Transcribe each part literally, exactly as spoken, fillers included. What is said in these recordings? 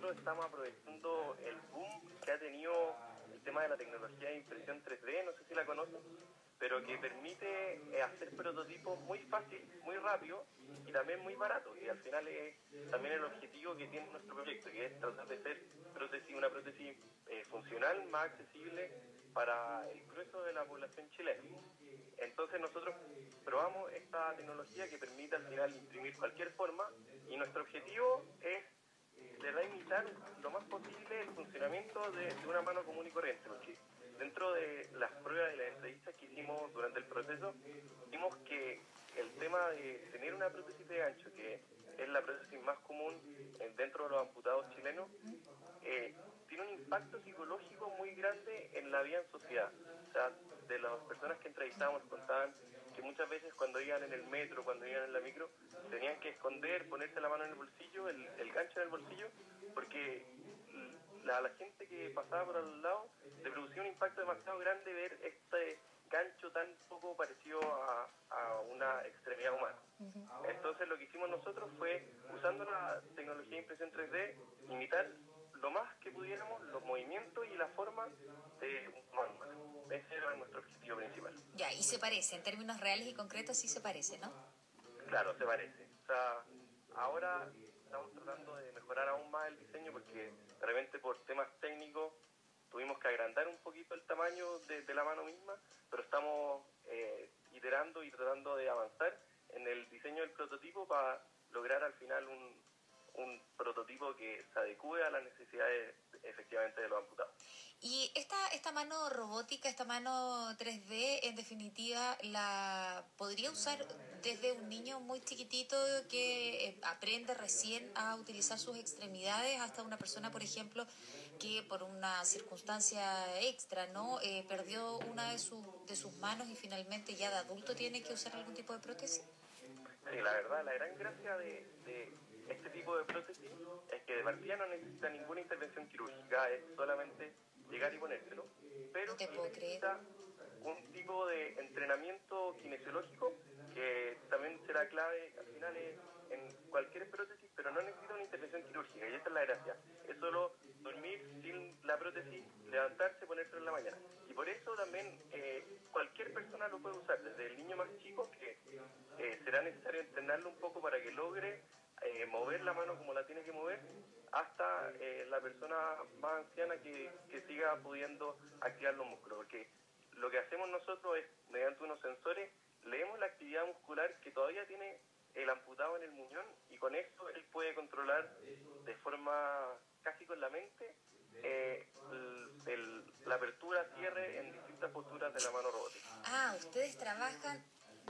nosotros estamos aprovechando el boom que ha tenido el tema de la tecnología de impresión tres D, no sé si la conocen, pero que permite eh, hacer prototipos muy fácil, muy rápido y también muy barato, y al final es también el objetivo que tiene nuestro proyecto, que es tratar de ser prótesis, una prótesis eh, funcional, más accesible para el grueso de la población chilena. Entonces nosotros probamos esta tecnología que permite al final imprimir cualquier forma, y nuestro objetivo es de verdad imitar lo más posible el funcionamiento de, de una mano común y corriente, porque dentro de las pruebas de las entrevistas que hicimos durante el proceso, vimos que el tema de tener una prótesis de gancho, que es la prótesis más común dentro de los amputados chilenos, eh, tiene un impacto psicológico muy grande en la vida en sociedad. O sea, de las personas que entrevistamos contaban que muchas veces cuando iban en el metro, cuando iban en la micro, tenían que esconder, ponerse la mano en el bolsillo, el, el gancho en el bolsillo, porque la, la gente que pasaba por al lado le producía un impacto demasiado grande ver este gancho tan poco parecido a, a una extremidad humana. Uh-huh. Entonces lo que hicimos nosotros fue, usando la tecnología de impresión tres D, imitar lo más que pudiéramos los movimientos y la forma de un humano. Ese era nuestro objetivo principal. Ya, y se parece, en términos reales y concretos sí se parece, ¿no? Claro, se parece. O sea, ahora estamos tratando de mejorar aún más el diseño porque de repente por temas técnicos tuvimos que agrandar un poquito el tamaño de, de la mano misma, pero estamos eh, iterando y tratando de avanzar en el diseño del prototipo para lograr al final un, un prototipo que se adecue a las necesidades efectivamente de los amputados. Y esta, esta mano robótica, esta mano tres D, en definitiva, ¿la podría usar desde un niño muy chiquitito que eh, aprende recién a utilizar sus extremidades hasta una persona, por ejemplo, que por una circunstancia extra, ¿no? Eh, perdió una de, su, de sus manos y finalmente ya de adulto tiene que usar algún tipo de prótesis? Sí, la verdad, la gran gracia de, de este tipo de prótesis es que de partida no necesita ninguna intervención quirúrgica, es solamente llegar y ponérselo, pero no te sí puedo necesita creer. un tipo de entrenamiento kinesiológico que también será clave al final en cualquier prótesis, pero no necesita una intervención quirúrgica, y esa es la gracia. Es solo dormir sin la prótesis, levantarse, ponérselo en la mañana. Y por eso también eh, cualquier persona lo puede usar, desde el niño más chico, que eh, será necesario entrenarlo un poco para que logre eh, mover la mano como la tiene que mover, hasta eh, la persona más anciana que, que siga pudiendo activar los músculos, porque lo que hacemos nosotros es, mediante unos sensores, leemos la actividad muscular que todavía tiene el amputado en el muñón, y con eso él puede controlar de forma casi con la mente eh, el, el, la apertura, cierre en distintas posturas de la mano robótica. Ah, ustedes trabajan...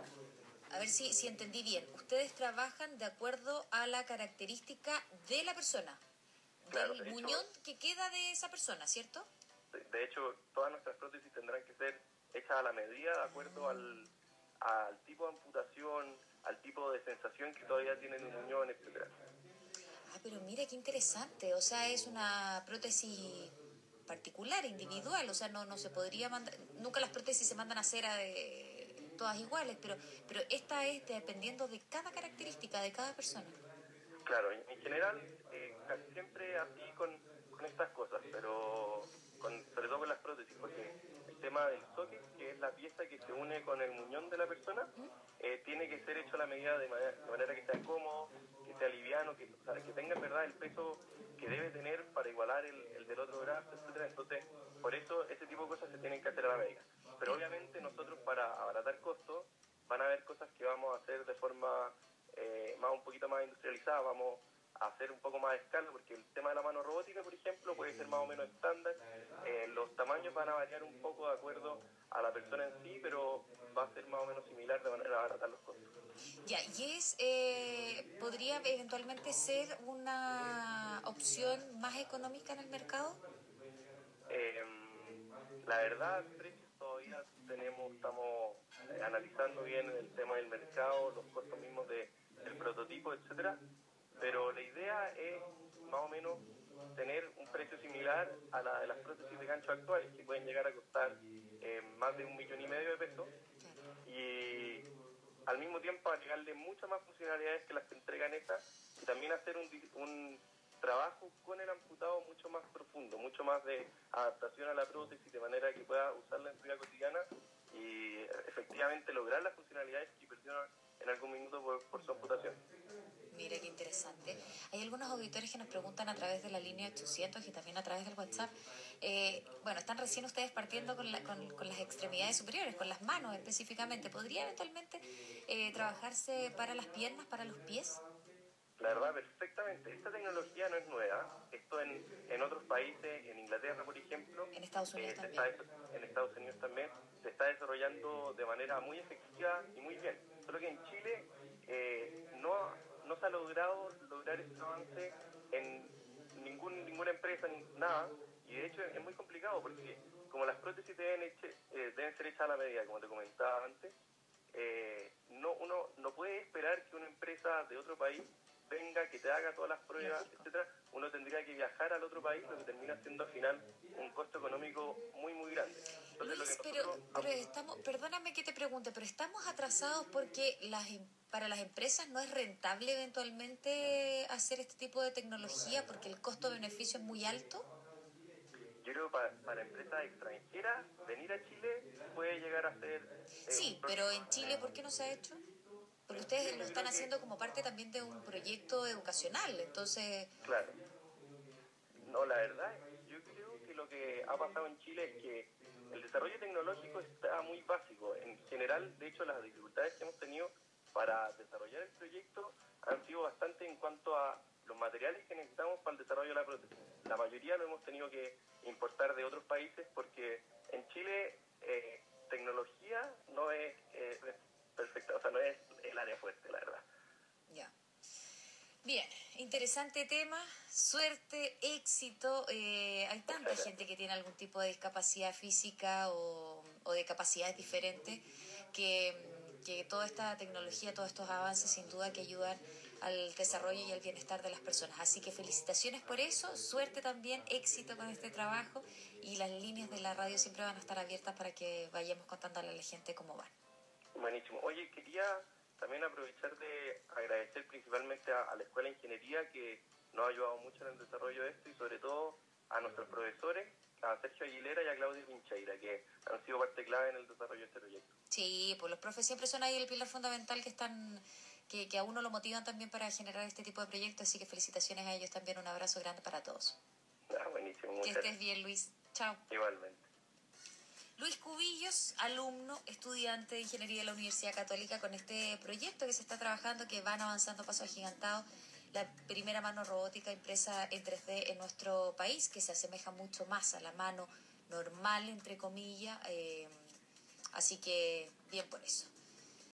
A ver si, si entendí bien. Ustedes trabajan de acuerdo a la característica de la persona, claro, del de muñón hecho, que queda de esa persona, ¿cierto? De, de hecho, todas nuestras prótesis tendrán que ser hechas a la medida, de acuerdo al, al tipo de amputación, al tipo de sensación que todavía tiene el muñón, etcétera. Ah, pero mira qué interesante. O sea, es una prótesis particular, individual. O sea, no, no se podría mandar... Nunca las prótesis se mandan a hacer a de... todas iguales, pero, pero esta es dependiendo de cada característica de cada persona. Claro, en, en general, eh, casi siempre así con, con estas cosas, pero con, sobre todo con las prótesis, porque el tema del socket, que es la pieza que se une con el muñón de la persona, eh, tiene que ser hecho a la medida de manera, de manera que sea cómodo, que sea liviano, que, o sea, que tenga en verdad el peso que debe tener para igualar el, el del otro brazo, etcétera. Entonces, por eso ese tipo de cosas se tienen que hacer a la medida. Pero obviamente nosotros, para abaratar costos, van a haber cosas que vamos a hacer de forma eh, más un poquito más industrializada, vamos a hacer un poco más de escala, porque el tema de la mano robótica, por ejemplo, puede ser más o menos estándar. Eh, los tamaños van a variar un poco de acuerdo a la persona en sí, pero va a ser más o menos similar de manera a abaratar los costos. Ya, y es, eh, ¿podría eventualmente ser una opción más económica en el mercado? Eh, la verdad, precios todavía tenemos, estamos eh, analizando bien el tema del mercado, los costos mismos de, del prototipo, etcétera. Pero la idea es más o menos tener un precio similar a la de las prótesis de gancho actuales, que pueden llegar a costar eh, más de un millón y medio de pesos, y al mismo tiempo agregarle muchas más funcionalidades que las que entregan estas, y también hacer un, un trabajo con el amputado mucho más profundo, mucho más de adaptación a la prótesis, de manera que pueda usarla en su vida cotidiana y efectivamente lograr las funcionalidades que perdieron en algún minuto por, por su amputación. Mira qué interesante. Hay algunos auditores que nos preguntan a través de la línea ochocientos y también a través del WhatsApp. Eh, bueno, están recién ustedes partiendo con, la, con, con las extremidades superiores, con las manos específicamente. ¿Podría eventualmente eh, trabajarse para las piernas, para los pies? La verdad, perfectamente. Esta tecnología no es nueva. Esto en, en otros países, en Inglaterra, por ejemplo, En Estados Unidos eh, se también. está, en Estados Unidos también, se está desarrollando de manera muy efectiva y muy bien. Solo que en Chile eh, no, no se ha logrado lograr este avance en ningún, ninguna empresa, ni nada. Y de hecho es muy complicado porque como las prótesis deben, eche, eh, deben ser hechas a la medida, como te comentaba antes, eh, no, uno no puede esperar que una empresa de otro país venga, que te haga todas las pruebas, Lógico. etcétera. Uno tendría que viajar al otro país, lo que termina siendo al final un costo económico muy, muy grande. Entonces, lo que Luis, pero, nosotros... pero estamos, perdóname que te pregunte, pero estamos atrasados porque las, em- para las empresas no es rentable eventualmente hacer este tipo de tecnología porque el costo-beneficio es muy alto. Yo creo que para, para empresas extranjeras, venir a Chile puede llegar a ser eh, un Sí, pero en problema. Chile, ¿por qué no se ha hecho? Porque En ustedes Chile lo yo están creo que, haciendo como parte también de un proyecto educacional, entonces, claro, no, la verdad, yo creo que lo que ha pasado en Chile es que el desarrollo tecnológico está muy básico. En general, de hecho, las dificultades que hemos tenido para desarrollar el proyecto han sido bastante en cuanto a los materiales que necesitamos para el desarrollo de la prótesis. La mayoría lo hemos tenido que importar de otros países porque en Chile eh, tecnología no es eh, perfecta, o sea, no es el área fuerte, la verdad. ya. Bien, interesante tema, suerte, éxito. Eh, hay tanta gente que tiene algún tipo de discapacidad física o, o de capacidades diferentes que, que toda esta tecnología, todos estos avances sin duda que ayudan al desarrollo y al bienestar de las personas. Así que felicitaciones por eso, suerte también, éxito con este trabajo y las líneas de la radio siempre van a estar abiertas para que vayamos contándole a la gente cómo van. Buenísimo. Oye, quería también aprovechar de agradecer principalmente a, a la Escuela de Ingeniería que nos ha ayudado mucho en el desarrollo de esto y sobre todo a nuestros profesores, a Sergio Aguilera y a Claudio Pincheira, que han sido parte clave en el desarrollo de este proyecto. Sí, pues los profes siempre son ahí el pilar fundamental que están que, que a uno lo motivan también para generar este tipo de proyectos, así que felicitaciones a ellos también, un abrazo grande para todos. Ah, buenísimo, Que muchas estés bien, Luis. Chao. Igualmente. Luis Cubillos, alumno, estudiante de Ingeniería de la Universidad Católica, con este proyecto que se está trabajando, que van avanzando a paso agigantado, la primera mano robótica impresa en tres D en nuestro país, que se asemeja mucho más a la mano normal, entre comillas, eh, así que bien por eso.